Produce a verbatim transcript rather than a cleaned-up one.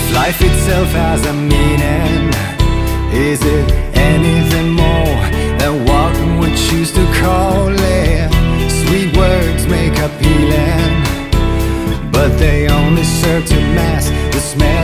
life itself has a meaning, is it anything more than what we choose to call it? Sweet words make appealing, but they only serve to mask the smell